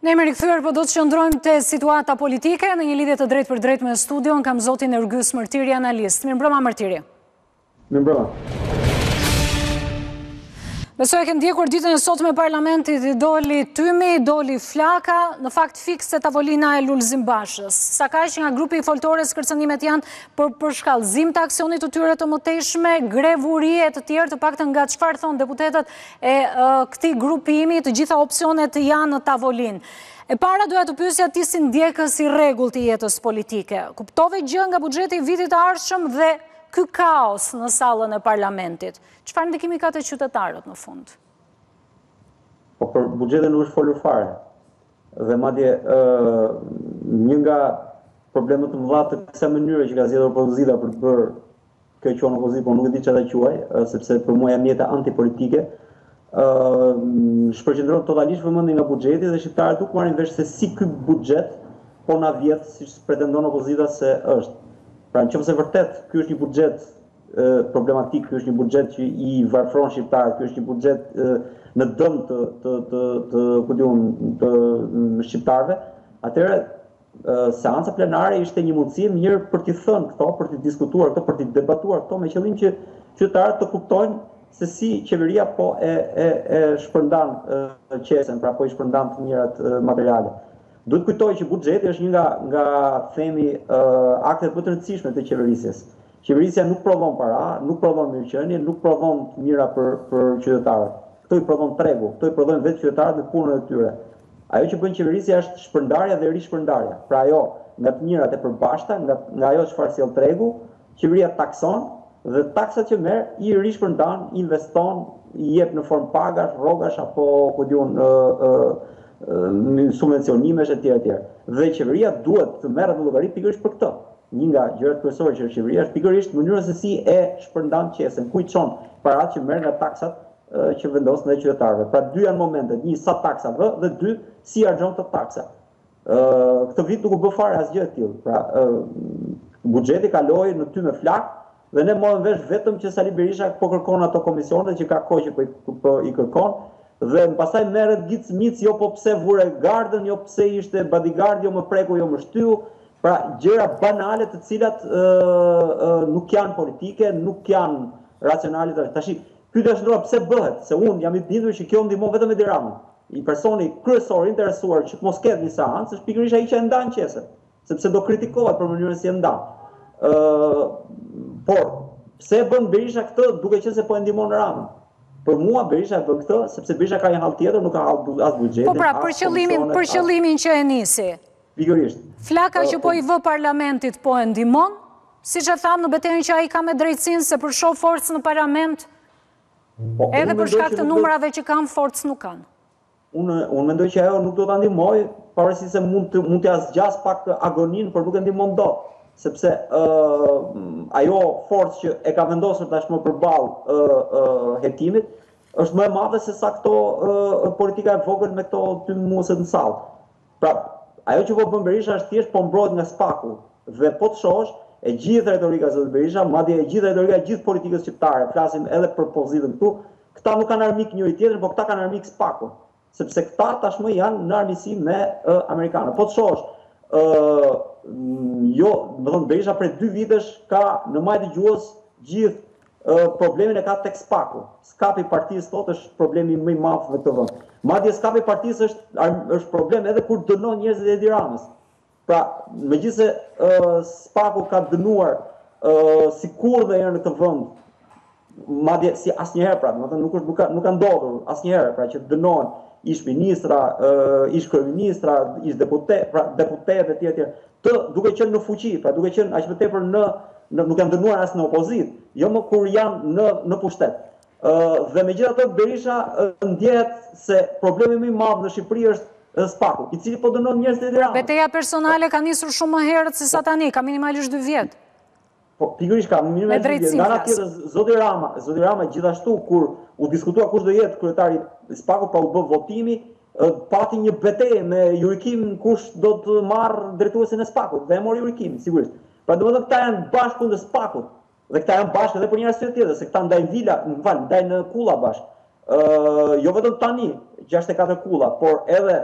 Ne jemi rikthyer, po do të qëndrojmë te situata politike në një lidhje të drejtë për drejtë me studion. Kam zotin Ergys Mërtiri, analist. Mirëmbrëma Mërtiri. Mirëmbrëma. Besoj e ke ndjekur ditën e sotme parlamentit, i doli Tymi, i doli Flaka, në fakt fikse tavolina e Lulzim Bashës. Sa ka që nga grupi i foltores kërcënimet janë për shkallëzim të aksionit të tyre të mëtejshme, grevurie të tjerë, të paktën nga çfarë thonë deputetët e këtij grupimi, të gjitha opsionet janë në tavolinë. E para doja të pyesja ti si ndjekës i rregullt i jetës politike. Kuptove gjë nga buxheti i vitit të ardhshëm dhe ky kaos në sallën e parlamentit? Çfarë ndikimi ka te qytetarët në fund? Po për buxhetin nuk është folur fare. Dhe madje një nga problemet të mëdha të kësaj mënyre që ka zgjedhur opozita për të bërë kjo që opozitë, po nuk e di çfarë ta quaj, sepse për mua janë mjete antipolitike, shpërqendron totalisht vëmendjen nga buxheti dhe shqiptarët nuk marrin vesh se si ky buxhet po na vjedh siç pretendon opozita se është. Pra nëse vërtet ky është një buxhet problematik, ky është një buxhet që i varfron shqiptarët, ky është një buxhet në dëm të shqiptarëve, atëherë seanca plenare ishte një mundësi mirë për t'i thënë këto, për t'i diskutuar këto, për t'i debatuar këto, me qëllim që qytetarët të kuptojnë se si qeveria po e shpërndan qesen, pra po i shpërndan të mirat materiale. Duhet kujtoj që buxheti është një nga themi aktet më të rëndësishme të qeverisjes. Qeverisja nuk prodhon para, nuk prodhon mirëqenie, nuk prodhon të mira për qytetarët. Këto i prodhon tregu, këto i prodhon vetë qytetarët në punën e tyre. Ajo që bën qeverisja është shpërndarja dhe rishpërndarja. Pra ajo nga të mirat e përbashkëta, nga ajo çfarë sjell tregu, qeveria takson dhe taksat që merr i rishpërndan, investon, i jep në formë pagash, rrogash apo subvencionimesh e tjera. Dhe qeveria duhet të merret në llogari pikërisht për këtë. Një nga gjërat kryesore që qeveria është pikërisht mënyra se si e shpërndan qesen, ku i çon paratë që merr nga taksat që vendosen ndaj qytetarëve. Pra dy janë momentet, një sa taksa vë dhe dy si harxhon këto taksa. Këtë vit nuk u bë fare asgjë të tillë. Pra buxheti kaloi në ty me flak dhe ne morëm vesh vetëm që Sali Berisha po kërkon ato komisione që ka kohë që po i kërkon. Dhe pastaj merret gic-mic, jo po pse vure gardën, jo pse ishte bodyguard, jo më preku, jo më shtyu. Pra gjëra banale të cilat nuk janë politike, nuk janë racionale. Tashi, pyetja është pse bëhet? Se unë jam i bindur që kjo ndihmon vetëm Edi Ramën. I personi kryesor interesuar që të mos ketë një seancë është pikërisht ai që e ndan qesen, sepse do kritikohet për mënyrën si e ndan. Por pse bën Berisha këtë duke qenë se po e ndihmon Ramën? Për mua Berisha bën këtë sepse Berisha ka një hall tjetër, nuk ka hall as buxhetin. Po pra, për qëllimin që e nisi. Pikërisht. Flaka që po i vë parlamentit po e ndihmon, siç e tham në betejën që ai ka me drejtsinë se për shoh forcë në parlament, edhe për shkak të numrave që kanë, forcë nuk kanë. Unë mendoj që ajo nuk do ta ndihmojë, pavarësisht se mund t'ia zgjas pak agoninë, por nuk e ndihmon dot. Sepse ajo forcë që e ka vendosur tashmë përballë hetimit është më e madhe se sa këto politika e vogël me këto dy muset në sallë. Pra, ajo që po bën Berisha është thjesht po mbrohet nga spaku dhe po të shohësh e gjithë retorika e zotit Berisha, madje e gjithë retorika e gjithë politikës shqiptare, flasim edhe për pozitën këtu, këta nuk kanë armik njëri tjetrin, por këta kanë armik spakun, sepse këta tashmë janë në armiqësi me amerikanët. Po të shohësh Berisha prej 2 vitesh ka në majtë dëgjues gjithë problemin e ka tek spaku. Skapi i partisë thotë është problemi më i madh në këtë vend. Madje skapi i partisë është problem edhe kur dënon njerëzit e Edi Ramës. Pra, megjithëse spaku ka dënuar sikur dhe herë në këtë vend, madje si asnjëherë, pra, nuk ka ndodhur asnjëherë, pra që dënohen ish ministra, ish kryeministra, ish deputet e tjerë, duke qenë në fuqi, pra duke qenë aq më tepër nuk janë dënuar as në opozit, jo më kur janë në pushtet. Dhe megjithatë Berisha ndjehet se problemi më i madh në Shqipëri është spaku, i cili po dënon njerëz të Edi Ramës. Betejë personale ka nisur shumë më herët se sa tani, ka minimalisht 2 vjet. Po pikërisht ka minimalisht 2 vjet. Nga ana tjetër Zoti Rama gjithashtu kur u diskutua kush do jetë kryetari i spakut, pra u bë votimi, pati një betejë me Jurikim kush do të marrë drejtuesin e spakut dhe e mori Jurikim, sigurisht. Pra domethënë këta janë bashkë kundër spakut. Dhe këta janë bashkë edhe për një arsye tjetër, se këta ndajnë vila, ndajnë kulla bashkë. Jo vetëm tani, 64 kulla, por edhe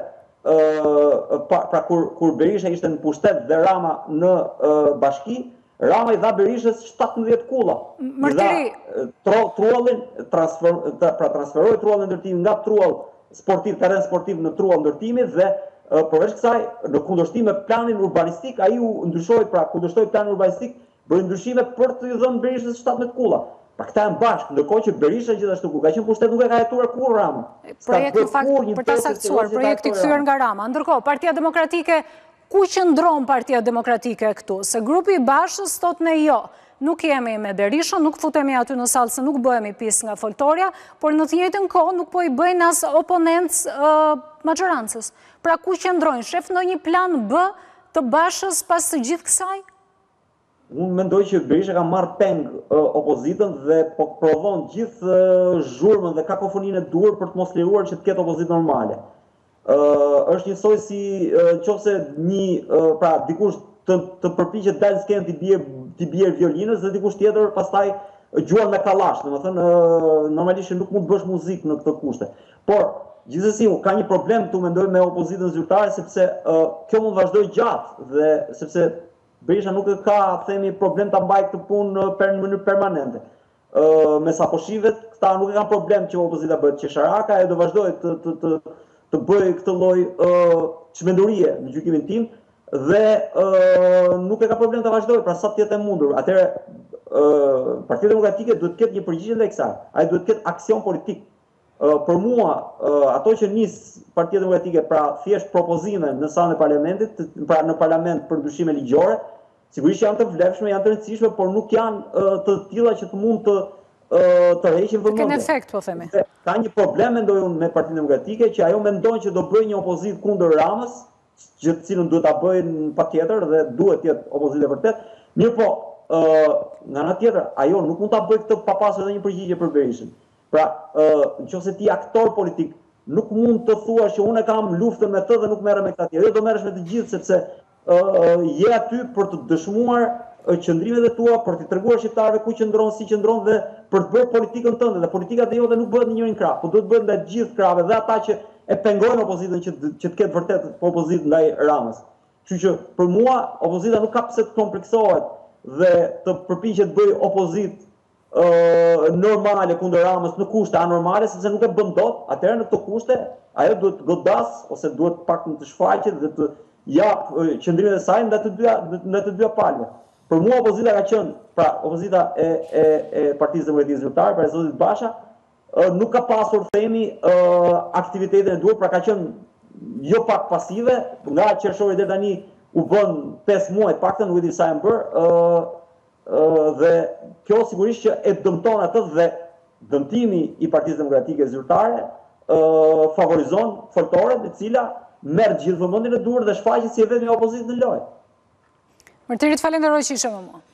pra kur Berisha ishte në pushtet dhe Rama në bashki, Rama i dha Berishës 17 kulla. I dha truallin, transferoi truallin ndërtimi nga truall sportiv, terren sportiv në truall ndërtimi dhe përveç kësaj, në kundërshtim me planin urbanistik, ai u ndryshoi, pra kundërshtoi planin urbanistik, bëri ndryshime për të dhënë Berishës 17 kulla. Pra këta janë bashkë, ndërkohë që Berisha gjithashtu kur ka qenë pushtet nuk e ka hetuar kur Rama. Projekti në fakt për ta saktuar, projekti kthyer nga Rama. Ndërkohë, Partia Demokratike, ku qëndron Partia Demokratike këtu? Se grupi i Bashës thotë ne jo. Nuk jemi me Berishën, nuk futemi aty në sallë se nuk bëhemi pjesë nga foltorja, por në të njëjtën kohë nuk po i bëjnë as oponentës majorancës. Pra ku qëndrojnë? Shef ndonjë plan B të Bashës pas të gjithë kësaj? Unë mendoj që Berisha ka marrë peng opozitën dhe po provon gjithë zhurmën dhe kakofoninë e duhur për të mos liruar që të ketë opozitë normale. Është njësoj si qofse pra dikush të përpiqet dalë skenë t'i bjerë violinës dhe dikush tjetër pastaj gjuan me kallash, domethënë normalisht nuk mund të bësh muzikë në këtë kushte. Por gjithsesi ka një problem tu mendoj me opozitën zyrtare sepse kjo mund vazhdoj gjatë dhe sepse Berisha nuk ka, themi, problem ta mbajë këtë punë në mënyrë permanente. Me saposhivet, këta nuk e kanë problem që opozita bëhet qesharaka, e do vazhdoj të bëjë këtë lloj çmendurie në gjykimin tim dhe nuk e ka problem të vazhdoj, pra sa të jetë e mundur. Atëherë Partia Demokratike duhet të ketë një përgjigje ndaj kësaj. Ai duhet të ketë aksion politik. Për mua, ato që nis Partia Demokratike, pra thjesht propozime në salën e parlamentit, pra në parlament për ndryshime ligjore, sigurisht janë të vlefshme, janë të rëndësishme, por nuk janë të tilla që të mund të rreqin vëmendje. Kanë efekt, po themi. Ka një problem, mendoj unë, me Partinë Demokratike, që ajo mendon që do bëjë një opozitë kundër Ramës, që të cilën duhet ta bëjnë patjetër dhe duhet të jetë opozitë e vërtet. Mirë po, nga ana tjetër, ajo nuk mund ta bëjë këtë pa pasur edhe një përgjigje për Berishën. Pra, nëse ti aktor politik, nuk mund të thua që unë kam luftën me të dhe nuk merrem me këta tjerë. Jo, do merresh me të gjithë sepse je aty për të dëshmuar qëndrimet e tua, për të treguar shqiptarëve ku qëndron, si qëndron dhe për të bërë politikën tënde. Dhe politika e jote nuk bëhet në njërin krah, por duhet bëhet ndaj të gjithë krahave dhe ata që e pengojnë opozitën që të ketë vërtet opozitë ndaj Ramës. Kështu që për mua opozita nuk ka pse të kompleksohet dhe të përpiqet bëjë opozitë normale kundër Ramës në kushte anormale, sepse nuk e bën dot. Atëherë në këto kushte ajo duhet godas ose duhet pak të shfaqet dhe të jap qëndrimet e saj ndaj të dyja palëve. Për mua opozita ka qenë, pra opozita e Partisë Demokratike Zyrtare, pra e zotit Basha, nuk ka pasur, themi, aktivitetin e duhur, pra ka qenë jo pak pasive, nga qershori deri tani u bën 5 muaj paktën, nuk e di sa janë bërë, dhe kjo sigurisht që e dëmton atë dhe dëmtimi i Partisë Demokratike Zyrtare favorizon foltoret e cila merr gjithë vëmendjen e duhur dhe shfaqet si e vetmi opozitë në lojë. Mërtirit falenderoj që ishe me mua.